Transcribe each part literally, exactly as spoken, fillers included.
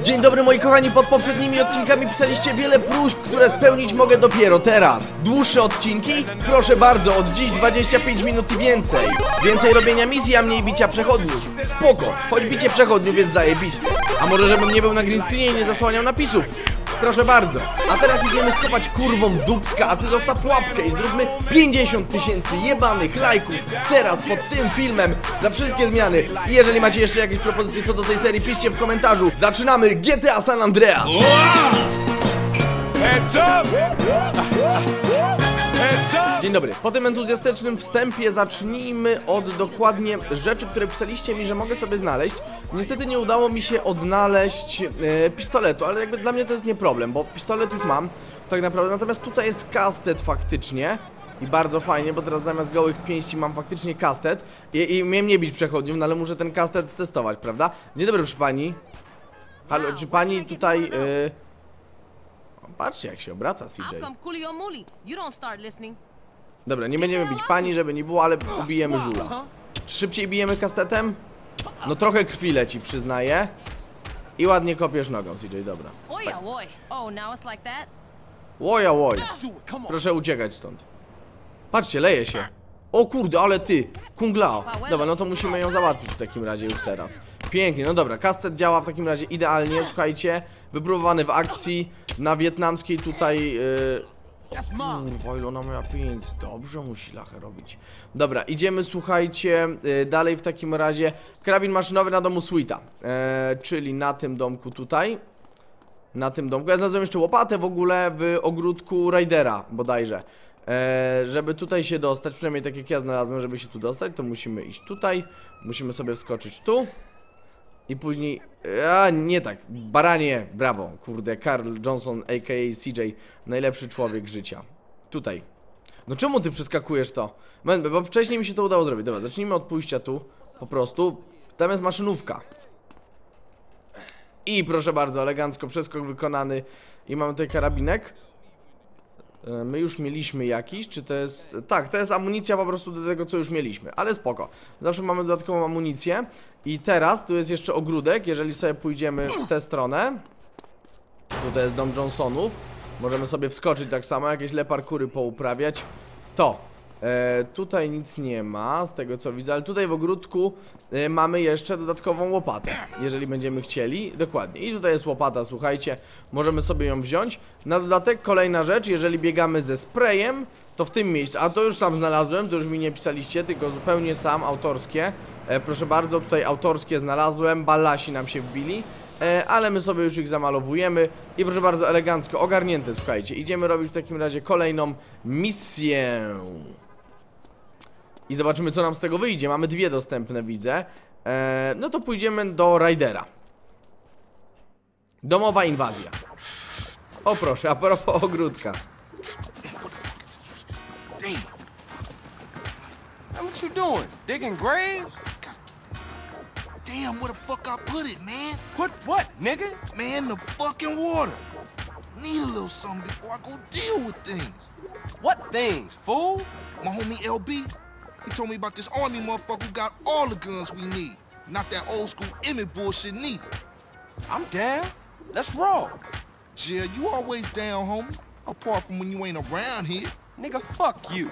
Dzień dobry moi kochani, pod poprzednimi odcinkami pisaliście wiele próśb, które spełnić mogę dopiero teraz. Dłuższe odcinki? Proszę bardzo, od dziś dwadzieścia pięć minut i więcej. Więcej robienia misji, a mniej bicia przechodniów. Spoko, choć bicie przechodniów jest zajebiste. A może żebym nie był na green screenie i nie zasłaniał napisów? Proszę bardzo. A teraz idziemy skopać kurwą dupska, a ty zostaw łapkę i zróbmy pięćdziesiąt tysięcy jebanych lajków teraz pod tym filmem za wszystkie zmiany. I jeżeli macie jeszcze jakieś propozycje co do tej serii, piszcie w komentarzu. Zaczynamy G T A San Andreas. Dzień dobry. Po tym entuzjastycznym wstępie zacznijmy od dokładnie rzeczy, które pisaliście mi, że mogę sobie znaleźć. Niestety nie udało mi się odnaleźć e, pistoletu, ale jakby dla mnie to jest nie problem, bo pistolet już mam tak naprawdę. Natomiast tutaj jest kastet faktycznie i bardzo fajnie, bo teraz zamiast gołych pięści mam faktycznie kastet i, i miałem nie bić przechodniów, no ale muszę ten kastet testować, prawda? Dzień dobry, proszę pani. Halo, czy pani tutaj... E... Patrzcie jak się obraca C J. Dobra, nie będziemy bić pani, żeby nie było, ale ubijemy żula. Czy szybciej bijemy kastetem? No trochę krwi leci, przyznaję. I ładnie kopiesz nogą, C J, dobra. Łoja łoj. Proszę uciekać stąd. Patrzcie, leje się. O kurde, ale ty, Kung Lao. Dobra, no to musimy ją załatwić w takim razie już teraz. Pięknie, no dobra, kastet działa w takim razie idealnie, słuchajcie. Wypróbowany w akcji na wietnamskiej tutaj... Yy... Kurwa, ile ona miała pieniędzy. Dobrze musi lachę robić. Dobra, idziemy, słuchajcie, yy, dalej w takim razie. Karabin maszynowy na domu Sweeta, yy, czyli na tym domku tutaj. Na tym domku, ja znalazłem jeszcze łopatę w ogóle w ogródku Raidera bodajże. Eee, żeby tutaj się dostać, przynajmniej tak jak ja znalazłem, żeby się tu dostać, to musimy iść tutaj. Musimy sobie wskoczyć tu. I później... A, nie tak, baranie, brawo. Kurde, Carl Johnson, a k a. C J, najlepszy człowiek życia. Tutaj. No czemu ty przeskakujesz to? Bo wcześniej mi się to udało zrobić. Dobra, zacznijmy od pójścia tu. Po prostu. Tam jest maszynówka. I proszę bardzo, elegancko przeskok wykonany. I mamy tutaj karabinek. My już mieliśmy jakiś, czy to jest... Tak, to jest amunicja po prostu do tego, co już mieliśmy, ale spoko. Zawsze mamy dodatkową amunicję. I teraz tu jest jeszcze ogródek, jeżeli sobie pójdziemy w tę stronę. Tutaj jest dom Johnsonów. Możemy sobie wskoczyć tak samo, jakieś leparkury pouprawiać. To. E, tutaj nic nie ma, z tego co widzę, ale tutaj w ogródku e, mamy jeszcze dodatkową łopatę, jeżeli będziemy chcieli. Dokładnie. I tutaj jest łopata, słuchajcie, możemy sobie ją wziąć. Na dodatek kolejna rzecz, jeżeli biegamy ze sprayem, to w tym miejscu, a to już sam znalazłem, to już mi nie pisaliście, tylko zupełnie sam, autorskie. E, proszę bardzo, tutaj autorskie znalazłem, ballasi nam się wbili. E, ale my sobie już ich zamalowujemy. I proszę bardzo, elegancko ogarnięte, słuchajcie. Idziemy robić w takim razie kolejną misję. I zobaczymy, co nam z tego wyjdzie. Mamy dwie dostępne, widzę. Eee, no to pójdziemy do Raidera. Domowa inwazja. O proszę, a propos ogródka. What you doing? Digging graves? Damn, where the fuck I put it, man? Put what, nigga? Man, the fucking water. Need a little something before I go deal with things. What things, fool? My homie L B, he told me about this army motherfucker who got all the guns we need. Not that old school Emmett bullshit neither. I'm down. Let's roll. Jill, you always down, homie. Apart from when you ain't around here. Nigga, fuck you.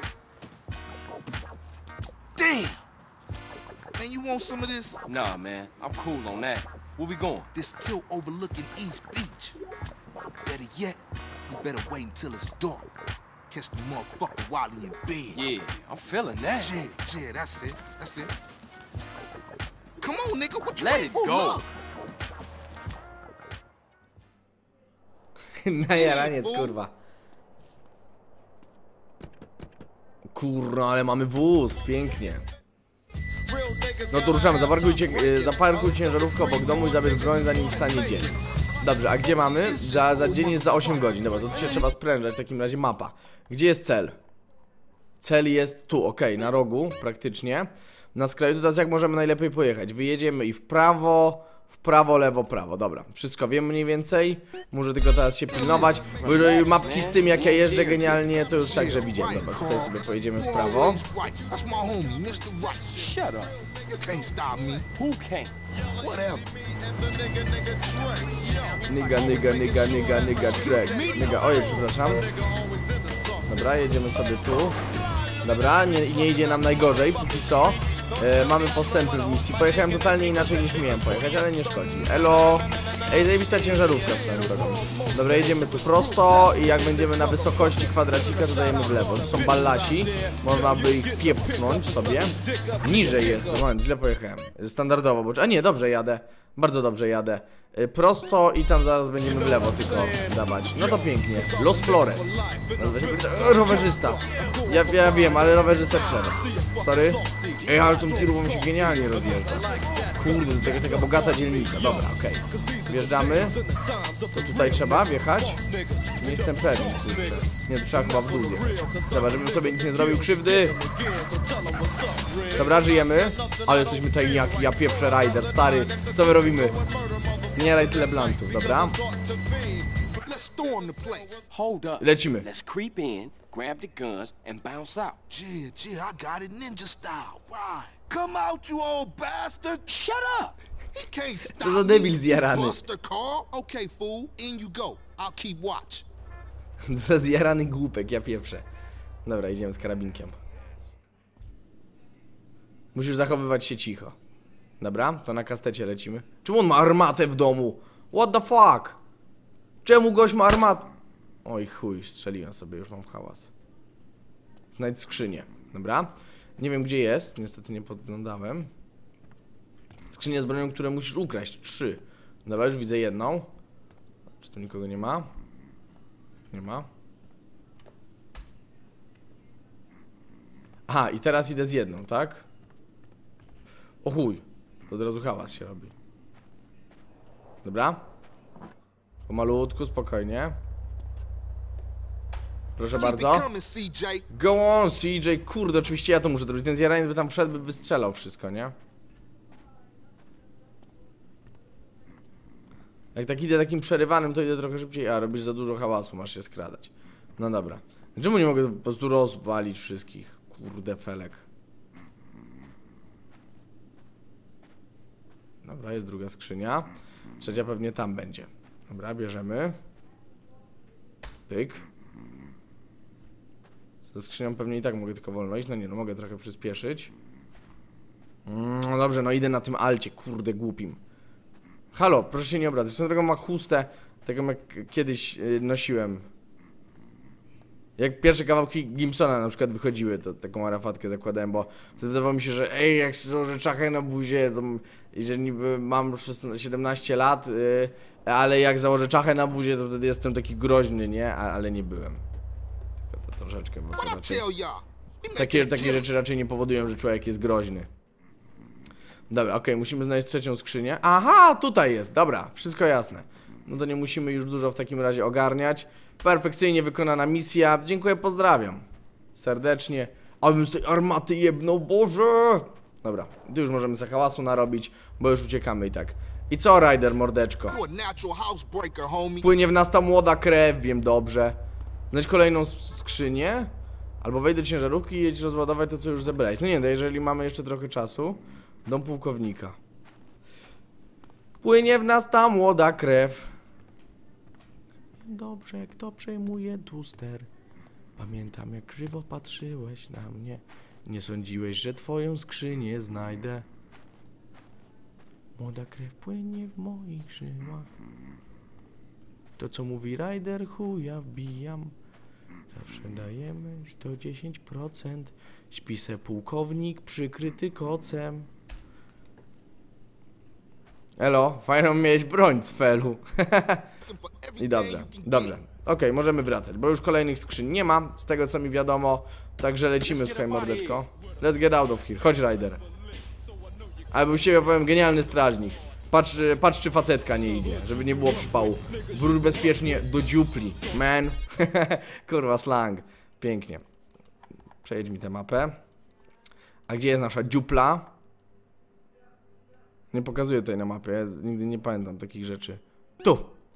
Damn. Man, you want some of this? Nah, man. I'm cool on that. Where we going? This tilt overlooking East Beach. Better yet, you better wait until it's dark. Catch the motherfucker while he in bed. Yeah, I'm feeling that. Yeah, yeah, that's it. That's it. Come on, nigga. What you Let waiting it for? go. Look. Na jaraniec, kurwa. Kurwa, ale mamy wóz, pięknie. No to ruszamy, zaparkujcie, zaparkuj ciężarówkę obok domu i zabierz broń, zanim wstanie dzień. Dobrze, a gdzie mamy? Za, za dzień jest za osiem godzin. Dobra, to tu się trzeba sprężać, w takim razie mapa. Gdzie jest cel? Cel jest tu, ok, na rogu praktycznie. Na skraju, teraz jak możemy najlepiej pojechać? Wyjedziemy i w prawo, w prawo, lewo, prawo. Dobra, wszystko wiem mniej więcej. Muszę tylko teraz się pilnować. Bo jeżeli mapki z tym jak ja jeżdżę genialnie, to już także widziałem. Dobra, tutaj sobie pojedziemy w prawo. Shut up. You can't stop me. Who can't? Whatever. Nyga, nyga, nyga, nyga, nyga, track. Nyga, ojej, przepraszam. Dobra, jedziemy sobie tu. Dobra, nie, nie idzie nam najgorzej, póki co. E, mamy postępy w misji. Pojechałem totalnie inaczej niż miałem pojechać, ale nie szkodzi. Elo! Ej, zajebista ciężarówka swoją drogą. Dobra, jedziemy tu prosto i jak będziemy na wysokości kwadracika, to dajemy w lewo. To są ballasi, można by ich piepchnąć sobie. Niżej jest, to moment, źle pojechałem. Standardowo, bo... A nie, dobrze jadę. Bardzo dobrze jadę. E, prosto i tam zaraz będziemy w lewo tylko dawać. No to pięknie. Los Flores. Rowerzysta. Ja, ja wiem, ale rowerzysta trzeba. Sorry. Ej, ale tą tirową się genialnie rozjeżdża. Kurde, to jakaś taka bogata dzielnica. Dobra, okej. Okay. Wjeżdżamy. To tutaj trzeba wjechać? Nie jestem pewien, kurczę. Nie, to trzeba chyba w dół wjechać. Dobra, żebym sobie nic nie zrobił krzywdy. Dobra, żyjemy. Ale jesteśmy tutaj jak ja pieprzę rider, stary. Co my robimy? Nie raj tyle blantów, dobra? Hold up. Lecimy. Let's creep in, grab the guns, and bounce out. Yeah, yeah, I got it ninja style. Right. Come out, you old bastard. Shut up! He can't stop Co za debil zjarany. Buster Carl. Okay, fool, in you go. I'll keep watch. Za zjarany głupek, ja pieprzę. Dobra, idziemy z karabinkiem. Musisz zachowywać się cicho. Dobra, to na kastecie lecimy. Czemu on ma armatę w domu? What the fuck? Czemu gość ma armatę? Oj chuj, strzeliłem sobie, już mam hałas. Znajdź skrzynię. Dobra. Nie wiem gdzie jest, niestety nie podglądałem. Skrzynię z bronią, które musisz ukraść. Trzy. Dobra, już widzę jedną. Czy tu nikogo nie ma? Nie ma. Aha, i teraz idę z jedną, tak? O chuj. Od razu hałas się robi. Dobra. Pomalutku, spokojnie. Proszę bardzo. Go on, C J. Kurde, oczywiście ja to muszę zrobić. Ten zjaraniec by tam wszedł, by wystrzelał wszystko, nie? Jak tak idę takim przerywanym, to idę trochę szybciej. A, robisz za dużo hałasu, masz się skradać. No dobra. Czemu nie mogę po prostu rozwalić wszystkich? Kurde, felek. Dobra, jest druga skrzynia. Trzecia pewnie tam będzie. Dobra, bierzemy. Pyk. Ze skrzynią pewnie i tak mogę tylko wolno iść. No nie, no mogę trochę przyspieszyć. No dobrze, no idę na tym alcie, kurde, głupim. Halo, proszę się nie obracać. Swoją drogą ma chustę, taką jak kiedyś yy, nosiłem. Jak pierwsze kawałki Gibsona na przykład wychodziły, to taką arafatkę zakładałem, bo wtedy wydawało mi się, że ej, jak się założę czachę na buzie, to, i że niby mam siedemnaście lat, yy, ale jak założę czachę na buzie, to wtedy jestem taki groźny, nie? A, ale nie byłem. Tylko to troszeczkę, bo to raczej... Takie, takie rzeczy raczej nie powodują, że człowiek jest groźny. Dobra, okej, okay, musimy znaleźć trzecią skrzynię. Aha, tutaj jest, dobra, wszystko jasne. No to nie musimy już dużo w takim razie ogarniać. Perfekcyjnie wykonana misja. Dziękuję, pozdrawiam. Serdecznie. Abym z tej armaty jebnął, Boże! Dobra, tu już możemy sobie hałasu narobić, bo już uciekamy i tak. I co, Ryder, mordeczko? Płynie w nas ta młoda krew, wiem dobrze. Znajdź kolejną skrzynię. Albo wejdę do ciężarówki i jedź rozładować to, co już zebrałeś. No nie, no jeżeli mamy jeszcze trochę czasu. Dom pułkownika. Płynie w nas ta młoda krew. Dobrze, kto przejmuje tuster? Pamiętam, jak krzywo patrzyłeś na mnie. Nie sądziłeś, że twoją skrzynię znajdę. Młoda krew płynie w moich żyłach. To, co mówi Ryder, chuja wbijam. Zawsze dajemy sto dziesięć procent. Śpi se pułkownik przykryty kocem. Elo, fajną mieć broń z felu. I dobrze, dobrze. Okej, okay, możemy wracać, bo już kolejnych skrzyń nie ma, z tego co mi wiadomo. Także lecimy, słuchaj, mordeczko. Let's get out of here. Chodź, Ryder. Albo u siebie powiem, genialny strażnik. Patrz, patrz czy facetka nie idzie, żeby nie było przypału. Wróć bezpiecznie do dziupli, man. Kurwa, slang. Pięknie. Przejedź mi tę mapę. A gdzie jest nasza dziupla? Nie pokazuję tutaj na mapie, ja nigdy nie pamiętam takich rzeczy. Tu!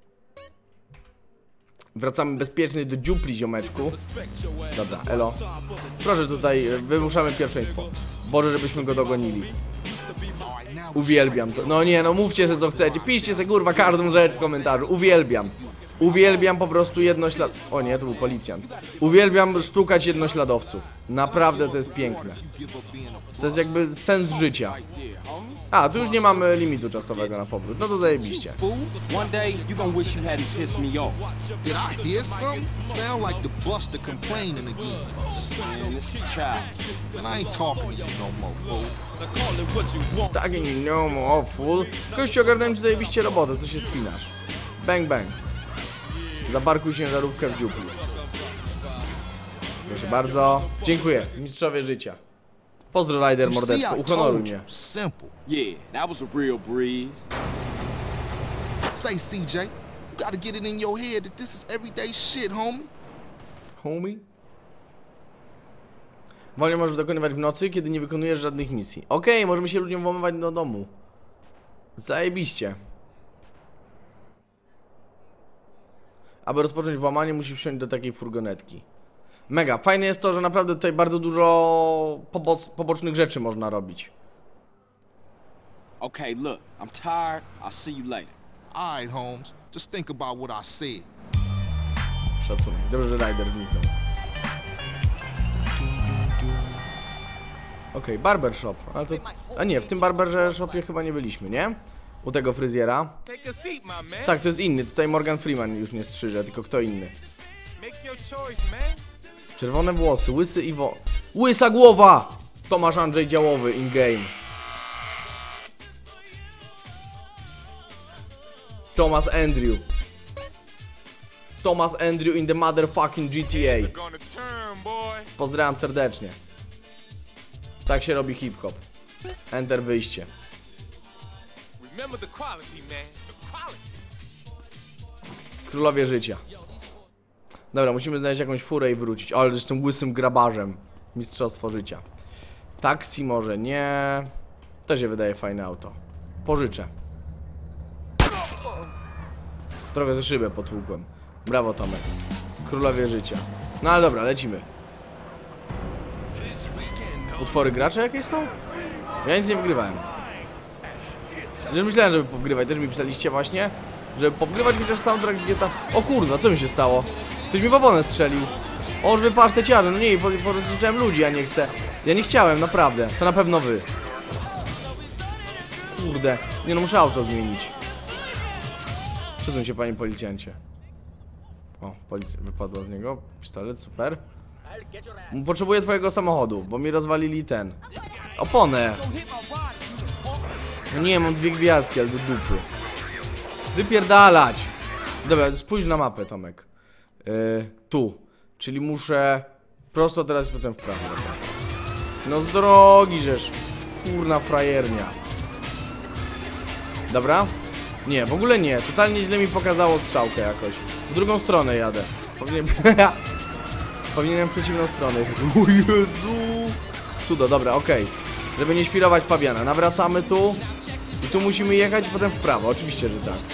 Wracamy bezpiecznie do dziupli, ziomeczku. Dobra, elo. Proszę tutaj, wymuszamy pierwszeństwo. Boże, żebyśmy go dogonili. Uwielbiam to. No nie, no mówcie sobie co chcecie. Piszcie sobie kurwa każdą rzecz w komentarzu. Uwielbiam. Uwielbiam po prostu jednoślad... O nie, to był policjant. Uwielbiam stukać jednośladowców. Naprawdę to jest piękne. To jest jakby sens życia. A, tu już nie mamy limitu czasowego na powrót. No to zajebiście. One day you gonna wish you hadn't pissed me off. Did I hear something? Sound like the buster complaining again. Man, this is child. And I ain't talking to you no more, fool. Tak, i no more fool. Kościół, ogarnąłem ci zajebiście robotę, co się spinasz. Bang, bang. Zaparkuj ciężarówkę w dziupli. Proszę bardzo. Dziękuję, mistrzowie życia. Pozdro, Ryder, mordeczko, uhonoruj mnie. Simple. Yeah, that was a real breeze. Say, C J, you gotta get it in your head that this is everyday shit, homie. Homie? Wolnie możesz dokonywać w nocy, kiedy nie wykonujesz żadnych misji. Okej, okay, możemy się ludziom włamywać do domu. Zajebiście. Aby rozpocząć włamanie, musisz wsiąść do takiej furgonetki. Mega, fajne jest to, że naprawdę tutaj bardzo dużo pobo pobocznych rzeczy można robić. Okay, look, I'm tired. I'll see you later. All right, Holmes. Just think about what I said. Szacunek. Dobrze, że Ryder zniknął. Okej, okay, barbershop. A, to... A nie, w tym barbershopie chyba nie byliśmy, nie? U tego fryzjera. Tak, to jest inny. Tutaj Morgan Freeman już nie strzyże, tylko kto inny. Czerwone włosy, łysy i wo... Łysa głowa! Tomasz Andrzej Działowy in game. Thomas Andrew. Thomas Andrew in the motherfucking G T A. Pozdrawiam serdecznie. Tak się robi hip-hop. Enter wyjście. Królowie życia. Dobra, musimy znaleźć jakąś furę i wrócić. Ale z tym łysym grabarzem. Mistrzostwo życia. Taksi może nie. To się wydaje fajne auto. Pożyczę. Trochę ze szybę potłukłem. Brawo, Tomek. Królowie życia. No ale dobra, lecimy. Utwory gracze jakieś są? Ja nic nie wygrywałem. Też myślałem, żeby powgrywać. Też mi pisaliście właśnie, żeby powgrywać chociaż soundtrack z G T A. O kurwa, co mi się stało? Ktoś mi w oponę strzelił. Oż wypasz te ciary. No nie, porozliczałem ludzi, ja nie chcę. Ja nie chciałem, naprawdę. To na pewno wy. Kurde. Nie no, muszę auto zmienić. Przesuń się, panie policjancie. O, policja wypadła z niego. Pistolet, super. Potrzebuję twojego samochodu, bo mi rozwalili ten. Oponę. No nie, mam dwie gwiazdki, ale do dupy. Wypierdalać. Dobra, spójrz na mapę, Tomek. Yy, tu. Czyli muszę prosto teraz i potem w prawo. No z drogi żeż. Kurna frajernia. Dobra? Nie, w ogóle nie. Totalnie źle mi pokazało strzałkę jakoś. W drugą stronę jadę. Powinienem... Powinienem w przeciwną stronę. O Jezu! Cudo, dobra, okej. Okay. Żeby nie świrować pawiana. Nawracamy tu. I tu musimy jechać i potem w prawo. Oczywiście, że tak.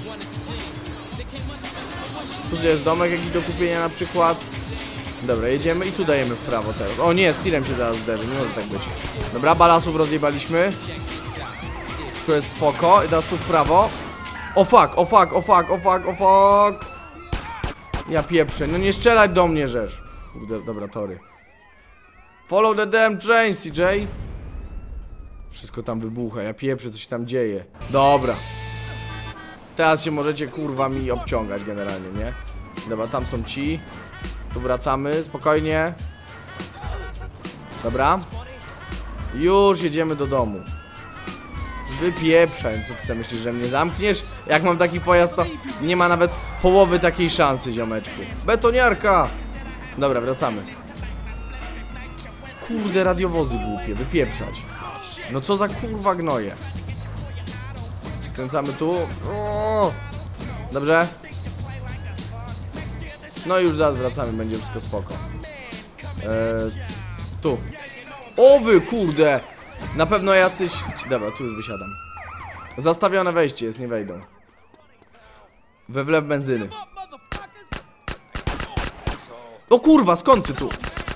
Tu jest domek jakiś do kupienia na przykład. Dobra, jedziemy i tu dajemy w prawo teraz. O nie, z tirem się zaraz zderzy. Nie może tak być. Dobra, balasów rozjebaliśmy. Tu jest spoko. I teraz tu w prawo. O fuck, o fuck, o fuck, o fuck, o fuck. Ja pieprzę. No nie strzelać do mnie, rzecz. Kurde, dobra, tory. Follow the damn train, C J. Wszystko tam wybucha, ja pieprzę, co się tam dzieje. Dobra. Teraz się możecie, kurwa, mi obciągać generalnie, nie? Dobra, tam są ci. Tu wracamy, spokojnie. Dobra. Już jedziemy do domu. Wypieprzaj, co ty sobie myślisz, że mnie zamkniesz? Jak mam taki pojazd, to nie ma nawet połowy takiej szansy, ziomeczku. Betoniarka! Dobra, wracamy. Kurde, radiowozy głupie, wypieprzać. No co za kurwa gnoje. Skręcamy tu. O! Dobrze. No i już zaraz wracamy, będzie wszystko spoko. Eee, tu. O wy kurde! Na pewno jacyś... Dobra, tu już wysiadam. Zastawione wejście jest, nie wejdą. We wlew benzyny. O kurwa, skąd ty tu?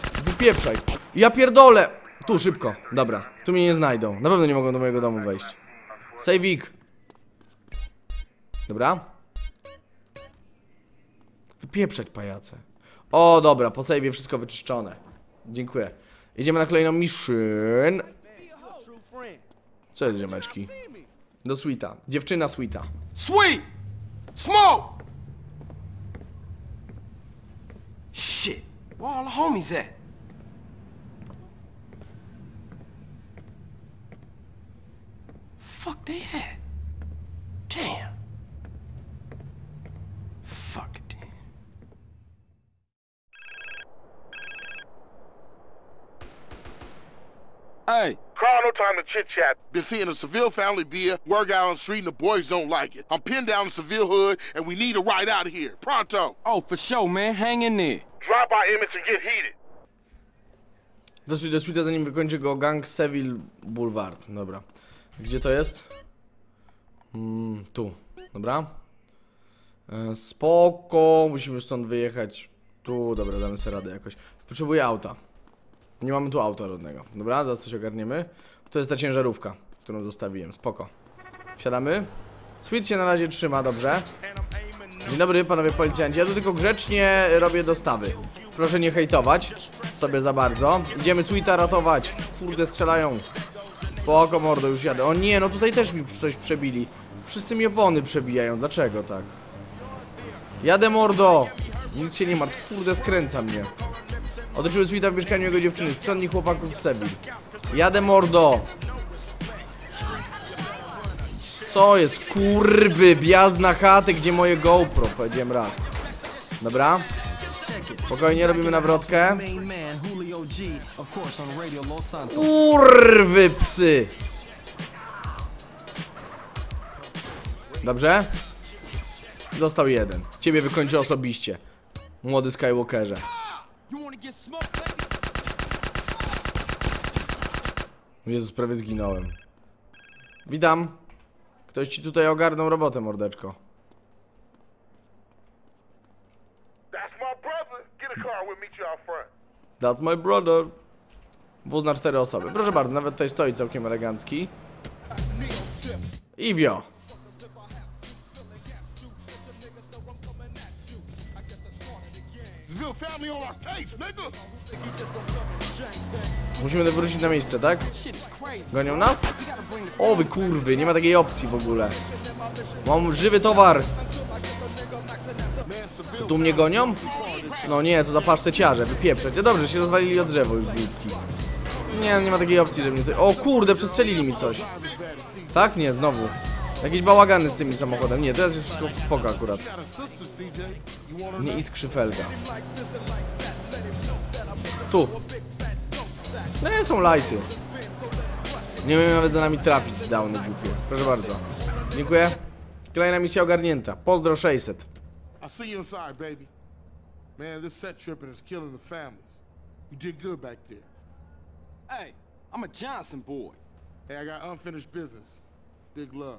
Wypieprzaj. Ja pierdolę. Tu, szybko. Dobra, tu mnie nie znajdą. Na pewno nie mogą do mojego domu wejść. Saveik. Dobra. Wypieprzać pajace. O, dobra, po save'ie wszystko wyczyszczone. Dziękuję. Idziemy na kolejną mission. Co jest, ziomeczki? Do Sweeta. Dziewczyna Sweeta. Sweet! Smoke! Shit, where all the homies at? Fuck they at? Damn. Fuck it then. Hey. Carl, no time to chit-chat. Been seeing a Seville family beer, work out on the street, and the boys don't like it. I'm pinned down in Seville hood, and we need a ride out of here. Pronto. Oh, for sure, man. Hang in there. Drop by Emmett and get heated. Doszli do Sweeta, zanim wykończy go gang Seville Boulevard. Dobra. Gdzie to jest? Mm, tu. Dobra. E, spoko. Musimy stąd wyjechać. Tu, dobra, damy sobie radę jakoś. Potrzebuję auta. Nie mamy tu auta żadnego. Dobra, zaraz coś ogarniemy. To jest ta ciężarówka, którą zostawiłem. Spoko. Wsiadamy. Sweet się na razie trzyma, dobrze. Dzień dobry, panowie policjanci. Ja tu tylko grzecznie robię dostawy. Proszę nie hejtować sobie za bardzo. Idziemy Sweeta ratować. Kurde, strzelają. Spoko, mordo, już jadę. O nie, no tutaj też mi coś przebili. Wszyscy mi opony przebijają. Dlaczego tak? Jadę, mordo. Nic się nie ma. Kurde, skręca mnie. Otoczyły Sweeta w mieszkaniu jego dziewczyny. Sprzątnij chłopaków z Seville. Jadę, mordo. Co jest? Kurwy, wjazd na chatę, gdzie moje GoPro. Powiedziałem raz. Dobra. Spokojnie, robimy nawrotkę. Kurwy, psy. Dobrze? Został jeden. Ciebie wykończę osobiście. Młody Skywalkerze. Jezus, prawie zginąłem. Witam. Ktoś ci tutaj ogarnął robotę, mordeczko. That's my brother. Wóz na cztery osoby. Proszę bardzo, nawet tutaj stoi całkiem elegancki. I wio. Musimy wrócić na miejsce, tak? Gonią nas? O wy kurwy, nie ma takiej opcji w ogóle. Mam żywy towar. To tu mnie gonią? No nie, to za paszteciarze, wypieprzeć. No dobrze, się rozwalili o drzewo już głupki. Nie, nie ma takiej opcji, że mnie to... O kurde, przestrzelili mi coś. Tak? Nie, znowu. Jakieś bałagany z tym samochodem. Nie, teraz jest wszystko w spoko akurat. Nie iskrzy felga. Tu. No nie, są lighty. Nie umiem nawet za nami trafić, downy głupie. Proszę bardzo. Dziękuję. Kolejna misja ogarnięta. Pozdro sześćset. I see you inside, baby. Man, this set tripping is killing the families. You did good back there. Hey, I'm a Johnson boy. Hey, I got unfinished business. Big love.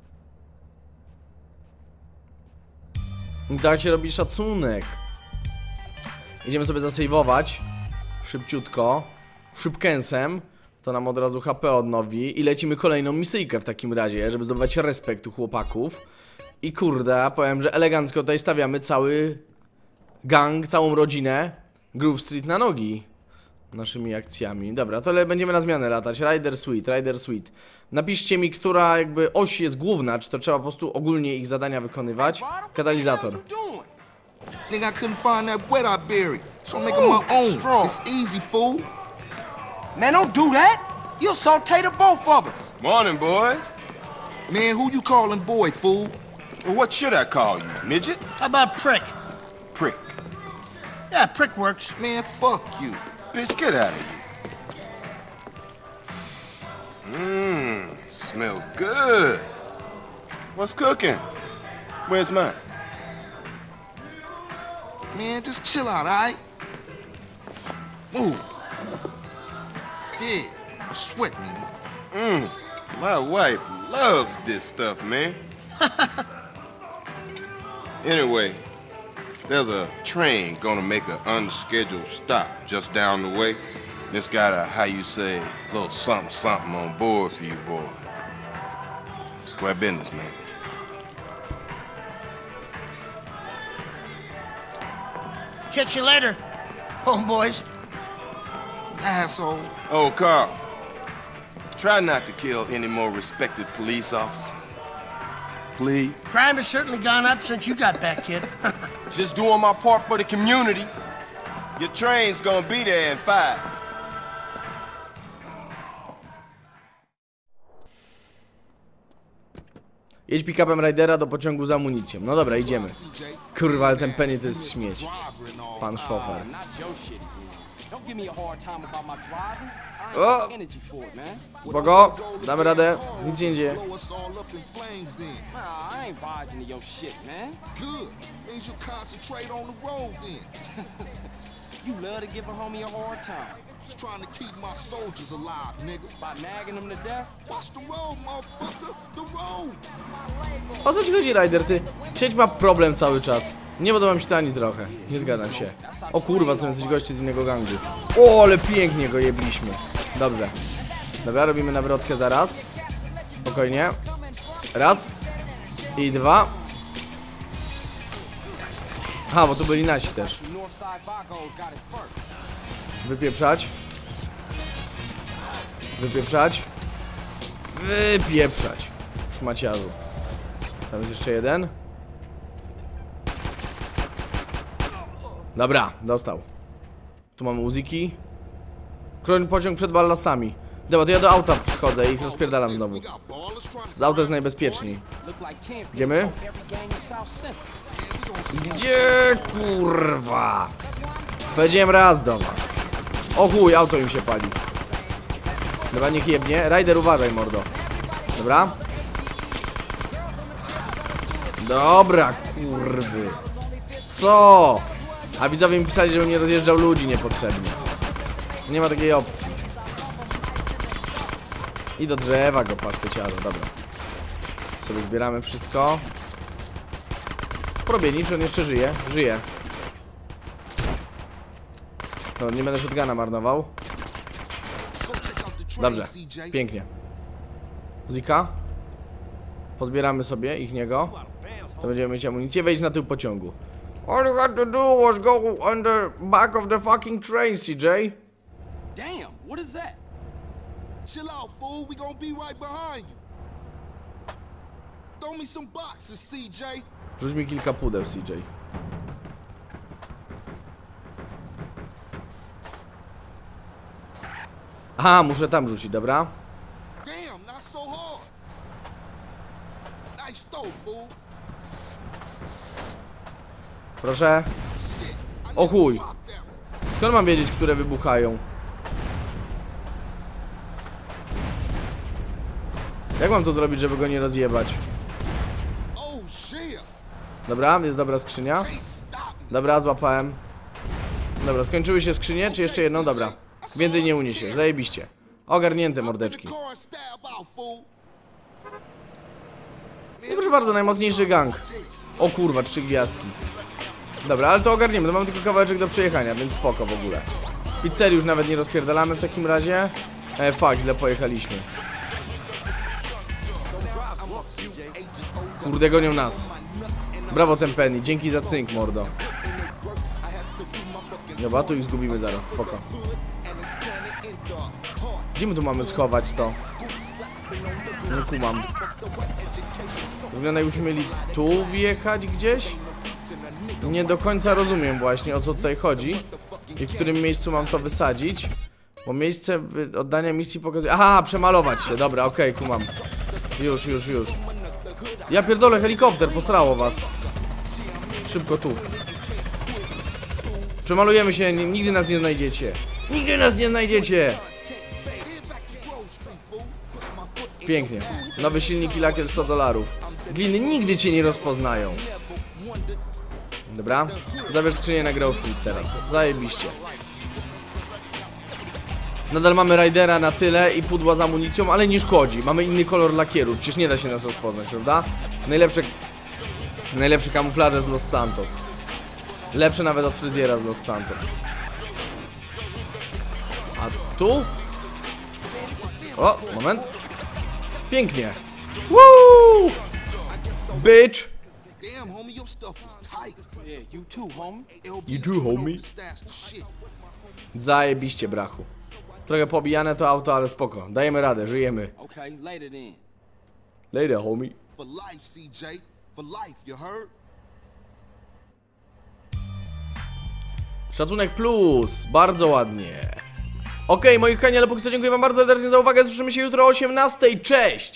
I tak się robi szacunek. Idziemy sobie zasejwować. Szybciutko. Szybkęsem. To nam od razu H P odnowi. I lecimy kolejną misyjkę w takim razie, żeby zdobywać respekt u chłopaków. I kurde, powiem, że elegancko tutaj stawiamy cały gang, całą rodzinę Groove Street na nogi naszymi akcjami. Dobra, to będziemy na zmianę latać. Rider Suite, Rider Suite. Napiszcie mi, która jakby oś jest główna, czy to trzeba po prostu ogólnie ich zadania wykonywać. Katalizator. Nigga, I couldn't find that wet I buried, so I'm making my own. It's easy, fool. Man, don't do that. You'll saute the both of us. Morning, boys. Man, who you calling boy, fool? Well, what should I call you, midget? How about prick? Prick. Yeah, prick works. Man, fuck you. Bitch, get out of here. Mmm, smells good. What's cooking? Where's mine? Man, just chill out, alright? Move. Yeah, sweat me. Mmm, my wife loves this stuff, man. Anyway, there's a train gonna make an unscheduled stop just down the way. It's got a, how you say, little something something on board for you boys. Square business, man. Catch you later, homeboys. Asshole. Oh, Carl. Try not to kill any more respected police officers. Please. Crime has certainly gone up since you got back, kid. Just doing my part for the community. Your train's gonna be there in five. Jedź pick-upem Raidera do pociągu z amunicją. No dobra, idziemy. Kurwa, ale ten Penny to jest śmieć. Pan szofer. O! Spoko, damy radę. Nic nie dzieje. You love to give a homie a hard time. Just trying to keep my soldiers alive, nigga. By nagging them to death? Watch the road, motherfucker. The road. O co ci chodzi, Ryder? Ty sieć ma problem cały czas. Nie podoba mi się to ani trochę. Nie zgadzam się. O kurwa, są jacyś goście z innego gangu. O, ale pięknie go jebliśmy. Dobrze. Dobra, robimy nawrotkę zaraz. Spokojnie. Raz. I dwa. Aha, bo tu byli nasi też. Wypieprzać. Wypieprzać. Wypieprzać. Szmaciarzu. Tam jest jeszcze jeden. Dobra, dostał. Tu mamy uziki. Kroń pociąg przed ballasami. Dobra, to ja do auta schodzę i ich rozpierdalam znowu. Z auta jest najbezpieczniej. Idziemy? Gdzie kurwa? Powiedziałem raz do was. O chuj, auto im się pali. Dobra, niech jebnie. Ryder, uważaj, mordo. Dobra. Dobra, kurwy. Co? A widzowie mi pisali, żebym nie rozjeżdżał ludzi niepotrzebnie. Nie ma takiej opcji. I do drzewa go paszteciarza, dobra. Sobie zbieramy wszystko. Probienicz, on jeszcze żyje. Żyje. No, nie będę shotguna marnował. Dobrze, pięknie. Zika. Pozbieramy sobie ich niego. To będziemy mieć amunicję. Wejdź na tył pociągu. All you had to do was go on the back of the fucking train, C J. Damn, what is that? Chill out, fool. We gonna be right behind you. Throw me some boxes, C J. Rzuć mi kilka pudeł, C J. Aha, muszę tam rzucić, dobra? Damn, not so hard. Nice throw, fool. Proszę. Shit. I O need to chuj. drop that one. Skąd mam wiedzieć, które wybuchają? Jak mam to zrobić, żeby go nie rozjebać? Oh shit. Dobra, jest dobra skrzynia. Can't stop me. Dobra, złapałem. Dobra, skończyły się skrzynie, czy jeszcze jedną? Dobra. Więcej nie uniesie, zajebiście. Ogarnięte mordeczki. Car and stab out, fool. I proszę bardzo, najmocniejszy gang. O kurwa, trzy gwiazdki. Dobra, ale to ogarniemy, to mamy tylko kawałeczek do przejechania, więc spoko w ogóle. Pizzerii już nawet nie rozpierdalamy w takim razie. E, fuck, źle pojechaliśmy. Kurde, gonią nas. Brawo, ten Penny, dzięki za cynk, mordo. Dobra, tu ich zgubimy zaraz, spoko. Gdzie my tu mamy schować to? Nie kumam. Wygląda, jakbyśmy mieli tu wjechać gdzieś? Nie do końca rozumiem właśnie, o co tutaj chodzi i w którym miejscu mam to wysadzić. Bo miejsce oddania misji pokazuje... Aha, przemalować się, dobra, okej, okay, kumam. Już, już, już. Ja pierdolę, helikopter, posrało was. Szybko tu. Przemalujemy się, nigdy nas nie znajdziecie. Nigdy nas nie znajdziecie! Pięknie. Nowy silnik i lakier sto dolarów. Gliny nigdy cię nie rozpoznają. Dobra. Zabierz skrzynię na Grove Street teraz. Zajebiście. Nadal mamy Rydera na tyle i pudła z amunicją, ale nie szkodzi. Mamy inny kolor lakieru. Przecież nie da się nas rozpoznać, prawda? Najlepsze... Najlepsze kamuflaże z Los Santos. Lepsze nawet od fryzjera z Los Santos. A tu? O, moment. Pięknie. Woo! Woo! Bitch! Damn, homie, your stuff was tight. Yeah, you too, homie. You too, homie. Zajebiście, brachu. Trochę pobijane to auto, ale spoko. Dajemy radę, żyjemy. Okay, later then. Later, homie. For life, C J. For life, you heard? Szacunek plus, bardzo ładnie. Okej, okay, moi kochani, ale póki co dziękuję wam bardzo serdecznie za uwagę. Słyszymy się jutro o osiemnastej. Cześć!